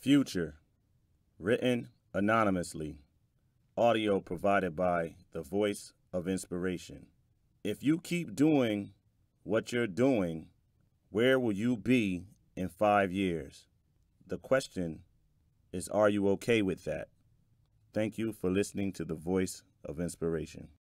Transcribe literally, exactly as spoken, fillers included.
Future, written anonymously. Audio provided by the Voice of Inspiration. If you keep doing what you're doing, where will you be in five years? The question is, are you okay with that? Thank you for listening to the Voice of Inspiration.